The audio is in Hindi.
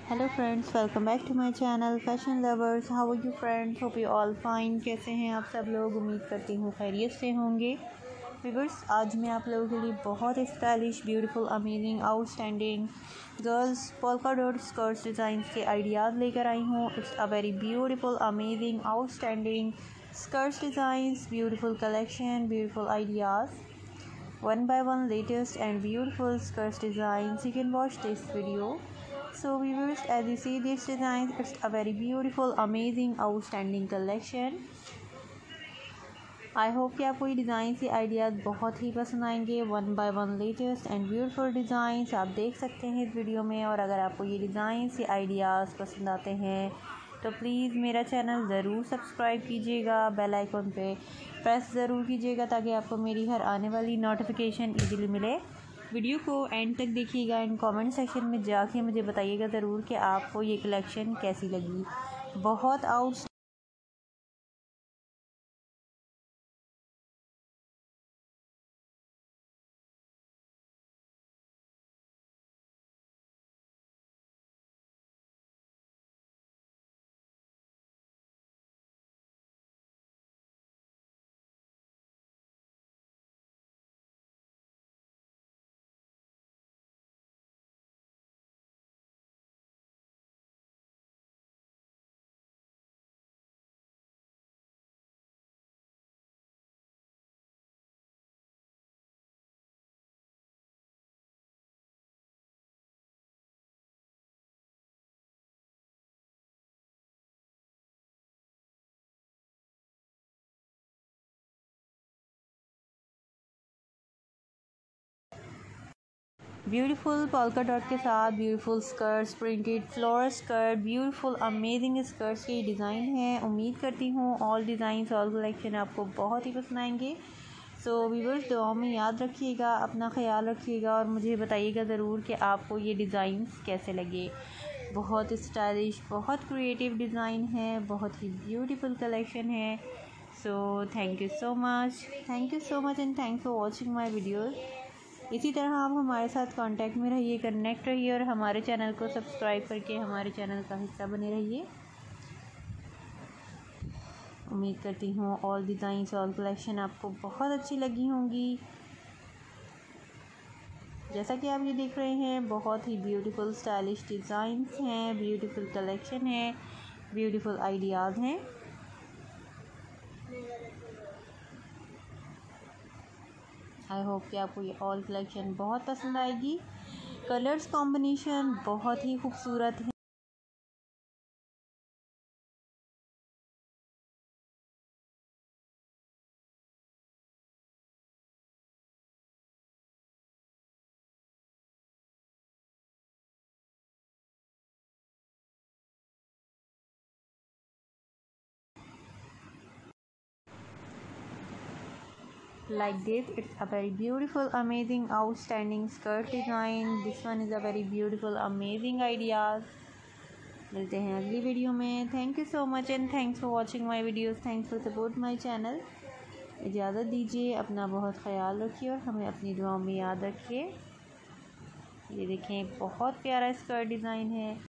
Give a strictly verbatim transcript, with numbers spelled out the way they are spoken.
Hello friends, welcome back to my channel fashion lovers. How are you friends? Hope you all fine. कैसे हैं आप सब लोग? उम्मीद करती हूँ खैरियत से होंगे। व्यूअर्स, आज मैं आप लोगों के लिए बहुत stylish, beautiful, amazing, outstanding girls polka dot skirts design के आइडियाज़ लेकर आई हूँ। It's a very beautiful, amazing, outstanding skirts designs, beautiful collection, beautiful ideas, one by one latest and beautiful skirts designs. You can watch this video. So viewers, as you see this design, it's a very beautiful, amazing, outstanding collection. I hope कि आपको ये डिज़ाइन से आइडियाज़ बहुत ही पसंद आएंगे। One by one latest and beautiful designs आप देख सकते हैं इस वीडियो में। और अगर आपको ये डिज़ाइन से आइडियाज़ पसंद आते हैं तो प्लीज़ मेरा चैनल ज़रूर सब्सक्राइब कीजिएगा, बेल आइकन पे प्रेस ज़रूर कीजिएगा ताकि आपको मेरी हर आने वाली नोटिफिकेशन ईजीली मिले। वीडियो को एंड तक देखिएगा एंड कमेंट सेक्शन में जाके मुझे बताइएगा ज़रूर कि आपको ये कलेक्शन कैसी लगी। बहुत आउट ब्यूटीफुल पोल्का डॉट के साथ beautiful skirts, printed floral skirt, beautiful amazing skirts की डिज़ाइन है। उम्मीद करती हूँ ऑल डिज़ाइंस, ऑल कलेक्शन आपको बहुत ही पसंद आएंगे। सो व्यूअर्स, दुआ में याद रखिएगा, अपना ख्याल रखिएगा और मुझे बताइएगा ज़रूर कि आपको ये डिज़ाइंस कैसे लगे। बहुत स्टाइलिश, बहुत क्रिएटिव डिज़ाइन है, बहुत ही ब्यूटीफुल कलेक्शन है। So thank you so much, thank you so much and thanks for watching my video. इसी तरह आप हमारे साथ कांटेक्ट में रहिए, कनेक्ट रहिए और हमारे चैनल को सब्सक्राइब करके हमारे चैनल का हिस्सा बने रहिए। उम्मीद करती हूँ ऑल डिज़ाइंस, ऑल कलेक्शन आपको बहुत अच्छी लगी होंगी। जैसा कि आप ये देख रहे हैं, बहुत ही ब्यूटीफुल स्टाइलिश डिज़ाइंस हैं, ब्यूटीफुल कलेक्शन है, ब्यूटीफुल आइडियाज़ हैं। आई होप कि आपको ये ऑल कलेक्शन बहुत पसंद आएगी। कलर्स कॉम्बिनेशन बहुत ही खूबसूरत है। Like this, it's a very beautiful, amazing, outstanding skirt design. This one is a very beautiful, amazing ideas. मिलते हैं अगली वीडियो में। Thank you so much and thanks for watching my videos, thanks for support my channel. इजाज़त दीजिए, अपना बहुत ख्याल रखिए और हमें अपनी दुआओं में याद रखिए। ये देखें, बहुत प्यारा स्कर्ट डिज़ाइन है।